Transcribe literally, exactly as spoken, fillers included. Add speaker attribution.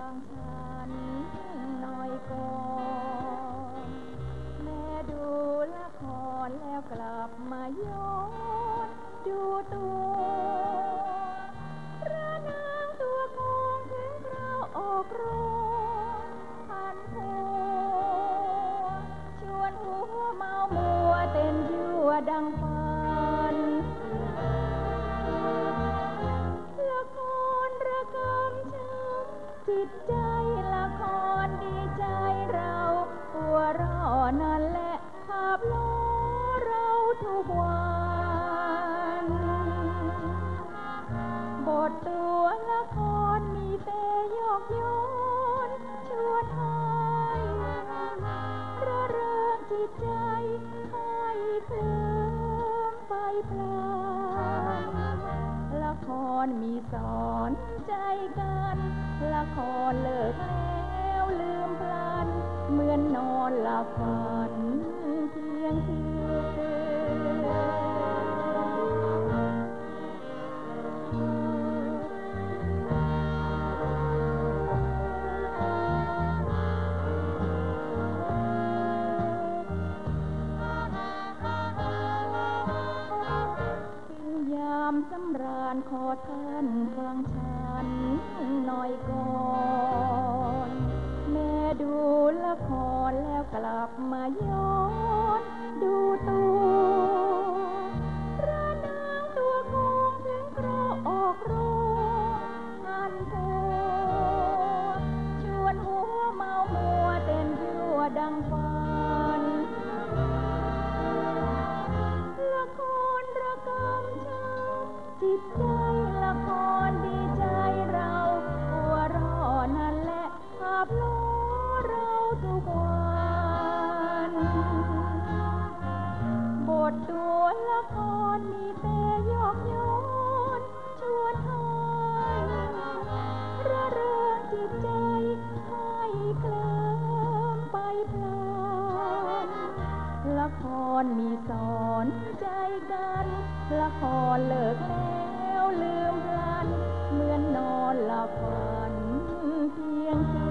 Speaker 1: างฉันหน่อยก่อนแม่ดูละครแล้วกลับมาย้อนดูตัวพระนางตัวคงถึงคราวออกโรงพันผัวชวนหัวเมามัวเต้นยั่วดังฝันละครระกำช้ำจิตใจละครดีใจเราหัวเราะนั่นแหละภาพล้อเราทุกวันบทตัวละครมีแต่ยอกย้อนชวนให้ระเริงจิตใจให้เคลิ้มไปพลางละครมีสอนใจกันละครเลิกแล้วลืมพลันเหมือนนอนหลับฝันเพียงคืนยามสำราญขอท่านฟังฉันหน่อยก่อนแม่ดูละครแล้วกลับมาย้อนดูตัวพระนางตัวคงถึงคราวออกโรงพันผัวชวนหัวเมามัวเต้นยั่วดังฝันละครระกำช้ำจิตใจละครดีใจเราหัวเราะนั่นแหละภาพล้อเราทุกวันบทตัวละครมีแต่ยอกย้อนชวนให้ระเริงจิตใจให้เคลิ้มไปพลางละครมีสอนใจกันละครเลิกแล้วลืมพลันเหมือนนอนหลับฝันเพียงคืน